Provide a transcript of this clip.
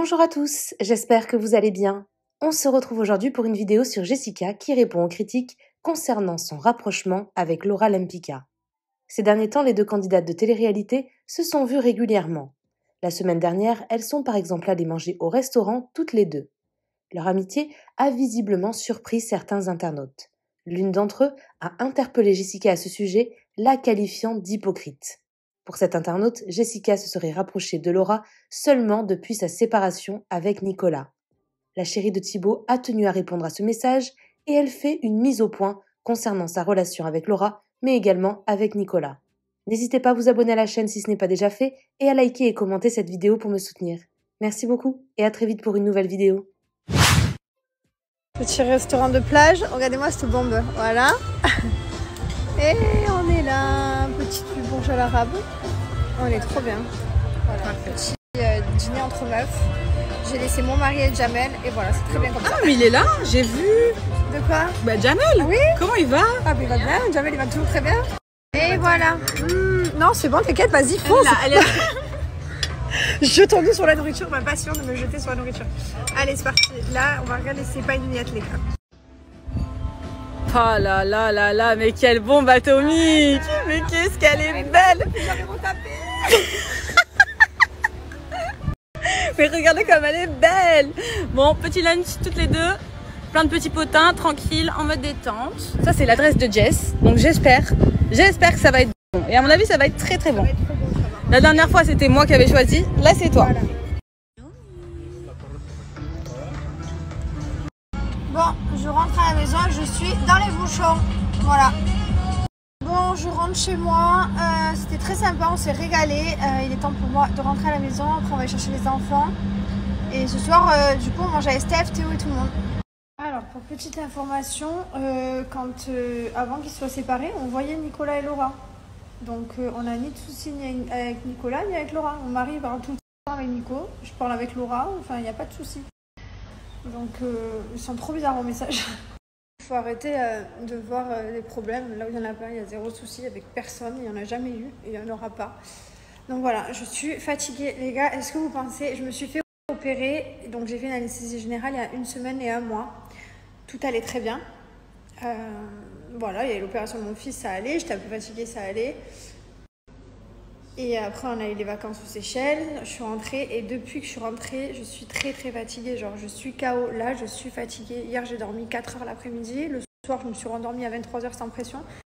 Bonjour à tous, j'espère que vous allez bien. On se retrouve aujourd'hui pour une vidéo sur Jessica qui répond aux critiques concernant son rapprochement avec Laura Lempicka. Ces derniers temps, les deux candidates de télé-réalité se sont vues régulièrement. La semaine dernière, elles sont par exemple allées manger au restaurant toutes les deux. Leur amitié a visiblement surpris certains internautes. L'une d'entre eux a interpellé Jessica à ce sujet, la qualifiant d'hypocrite. Pour cet internaute, Jessica se serait rapprochée de Laura seulement depuis sa séparation avec Nicolas. La chérie de Thibaut a tenu à répondre à ce message et elle fait une mise au point concernant sa relation avec Laura, mais également avec Nicolas. N'hésitez pas à vous abonner à la chaîne si ce n'est pas déjà fait et à liker et commenter cette vidéo pour me soutenir. Merci beaucoup et à très vite pour une nouvelle vidéo. Petit restaurant de plage, regardez-moi cette bombe, voilà. Et on est là, petite bourge à l'arabe. On est trop bien. Voilà, petit dîner entre meufs. J'ai laissé mon mari et Jamel et voilà, c'est très bien comme ça. Ah mais il est là, j'ai vu. De quoi? Bah Jamel. Oui. Comment il va? Ah mais il va bien, Jamel il va toujours très bien. Et voilà. Non c'est bon, t'inquiète, vas-y, fonce. Jetons-nous sur la nourriture, ma passion de me jeter sur la nourriture. Allez c'est parti, là on va regarder, c'est pas une miette les gars. Oh là là là là, mais quelle bombe atomique. Mais qu'est-ce qu'elle est belle. Mais regardez comme elle est belle. Bon, petit lunch toutes les deux. Plein de petits potins, tranquille, en mode détente. Ça c'est l'adresse de Jess, donc j'espère que ça va être bon. Et à mon avis ça va être très très bon. La dernière fois c'était moi qui avais choisi, là c'est toi. Voilà. Bon, je rentre à la maison, je suis dans les bouchons, voilà. Bon, je rentre chez moi, c'était très sympa, on s'est régalé. Il est temps pour moi de rentrer à la maison, après on va aller chercher les enfants. Et ce soir, du coup, on mange avec Steph, Théo et tout le monde. Alors, pour petite information, avant qu'ils soient séparés, on voyait Nicolas et Laura. Donc, on n'a ni de soucis ni avec Nicolas ni avec Laura. Mon mari parle tout le temps avec Nico, je parle avec Laura, enfin, il n'y a pas de soucis. Donc, ils sont trop bizarres au message. Il faut arrêter de voir les problèmes là où il n'y en a pas. Il y a zéro souci avec personne, il n'y en a jamais eu et il n'y en aura pas. Donc voilà, je suis fatiguée. Les gars, est-ce que vous pensez, je me suis fait opérer, donc j'ai fait une anesthésie générale il y a 1 semaine et 1 mois. Tout allait très bien. Voilà, il y a eu l'opération de mon fils, ça allait. J'étais un peu fatiguée, ça allait. Et après, on a eu les vacances aux Seychelles. Je suis rentrée et depuis que je suis rentrée, je suis très très fatiguée. Genre, je suis KO. Là, je suis fatiguée. Hier, j'ai dormi 4 heures l'après-midi. Le soir, je me suis rendormie à 23 heures sans pression.